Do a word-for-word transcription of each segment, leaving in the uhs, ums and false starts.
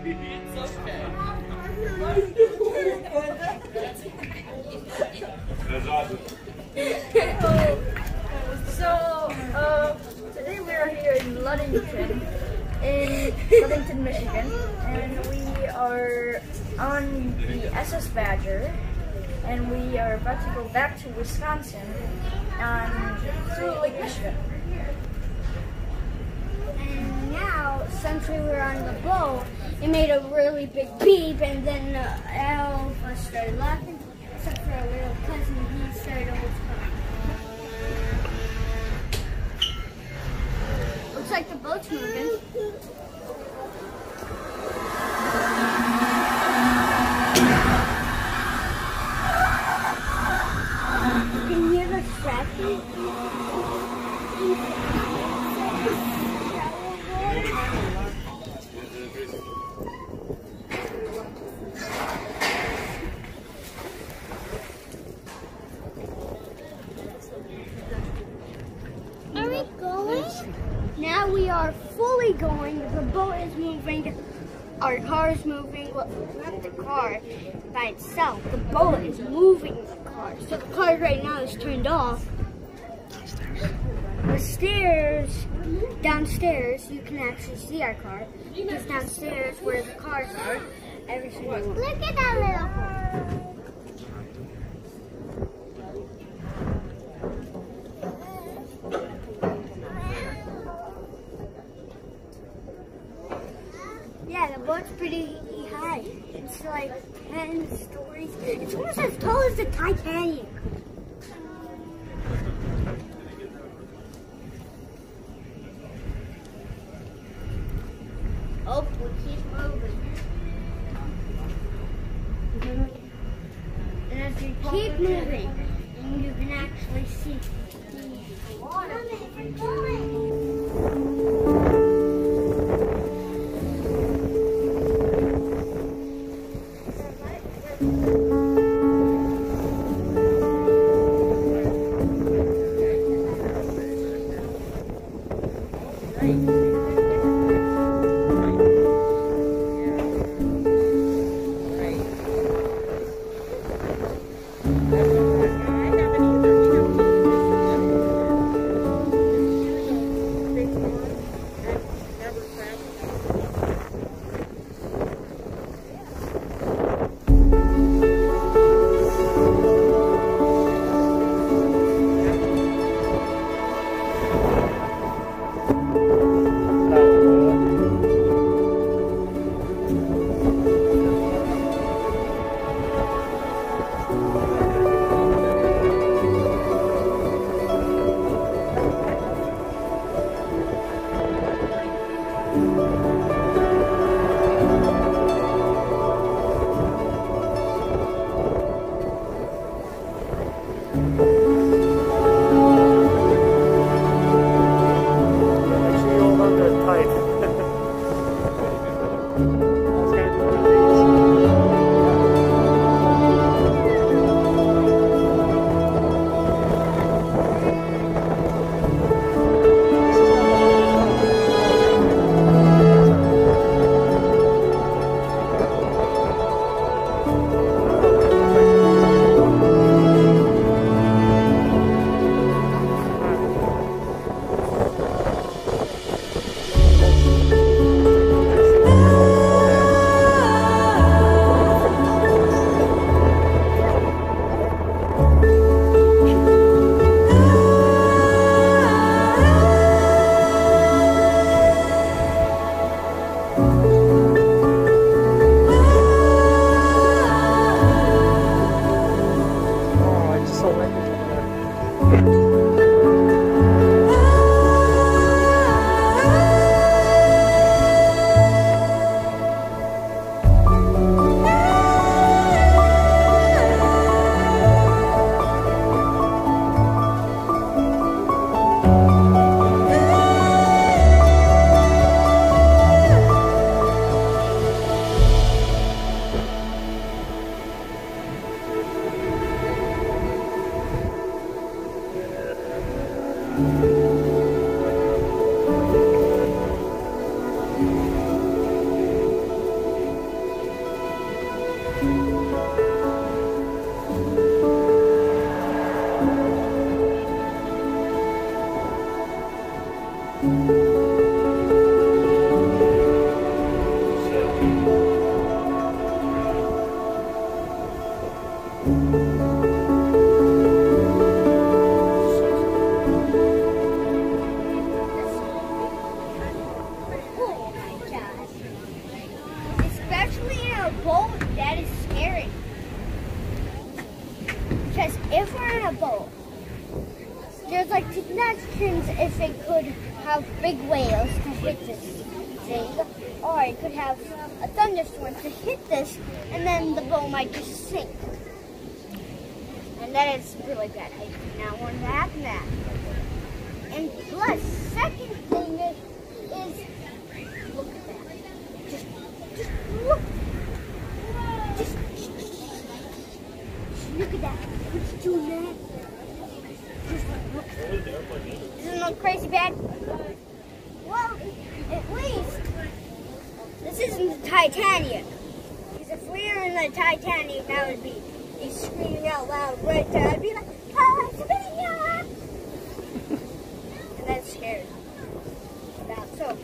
It's okay. That's awesome. So, uh, today we are here in Ludington, in Ludington, Michigan, and we are on the S S Badger, and we are about to go back to Wisconsin um, through Lake Michigan. And now, since we were on the boat, it made a really big beep, and then uh, all of us started laughing, except for our little cousin. He started almost crying. Looks like the boat's moving. Can you hear the scratching? Are we going? Now we are fully going. The boat is moving. Our car is moving. Well, not the car by itself. The boat is moving the car. So the car right now is turned off. The stairs, downstairs, you can actually see our car. Because downstairs where the cars are, every single one. Look at that little car. Yeah, the boat's pretty high. It's like ten stories. It's almost as tall as the Titanic. Oh, we keep moving. And as we keep moving, and you can actually see the water. We're going. boat, that is scary. Because if we're in a boat, there's like suggestions if it could have big whales to hit this thing, or it could have a thunderstorm to hit this, and then the boat might just sink. And that is really bad. I do not want to happen that. And plus, second thing is, is look at that. Just, just look. Just, just, just look at that. What's doing that? Just look. Doesn't look crazy bad? Well, at least this isn't the Titanic. Because if we were in the Titanic, that would be, be screaming out loud right there. I'd be like, Pennsylvania! And that's scary. About so.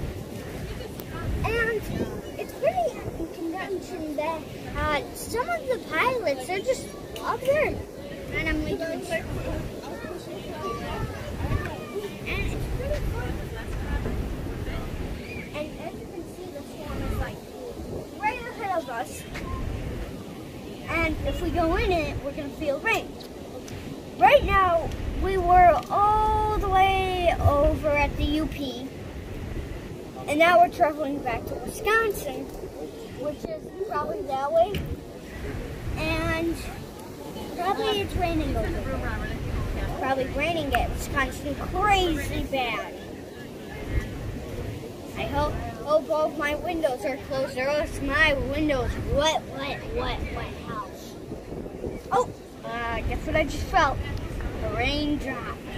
And it's pretty in conjunction that uh, some of the pilots are just up there. And I'm like, and it's pretty fun. And as you can see, the storm is like right ahead of us. And if we go in it, we're going to feel rain. Right now, we were all the way over at the U P. And now we're traveling back to Wisconsin, which is probably that way. And probably it's raining over there. Probably raining at Wisconsin crazy bad. I hope, hope all of my windows are closed, or else my windows wet, wet, wet, wet house. Oh, uh, guess what I just felt? A raindrop.